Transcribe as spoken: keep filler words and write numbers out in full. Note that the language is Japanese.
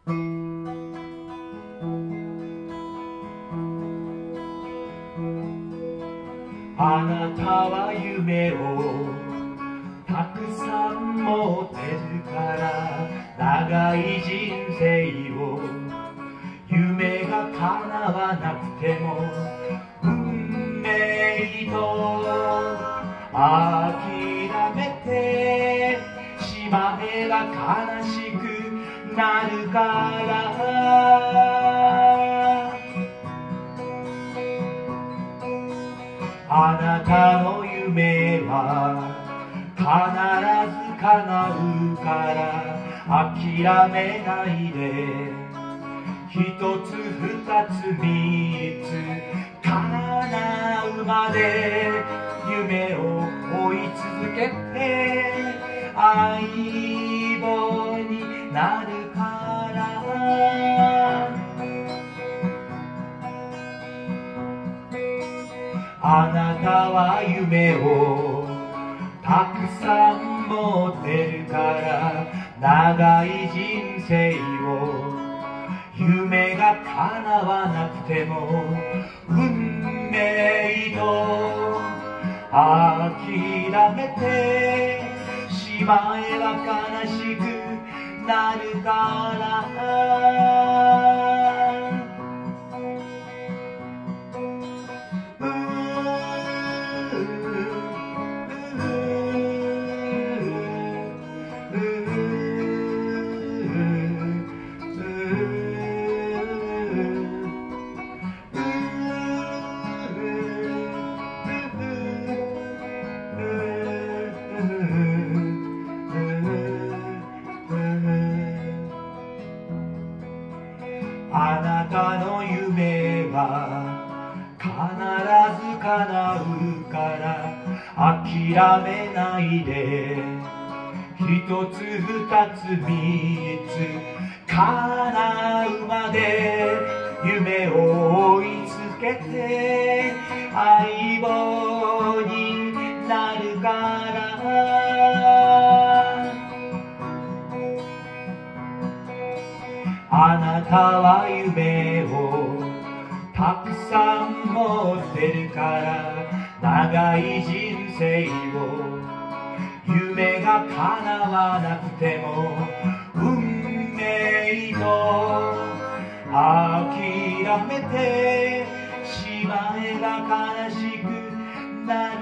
あなたは夢をたくさん持ってるから長い人生を夢が叶わなくても運命と諦めてしまえば悲しくなるからあなたの夢は必ず叶うから諦めないで一つ二つ三つ叶うまで夢を追い続けて相棒になるからあなたは夢をたくさん持ってるから長い人生を夢が叶わなくても運命と諦めてしまえば悲しくなるからあなたの夢は必ず叶うから諦めないで一つ二つ三つ叶うまで夢を追い続けて相棒になるからあなたは夢をたくさん持ってるから長い人生を夢が叶わなくても運命と諦めてしまえば悲しくなる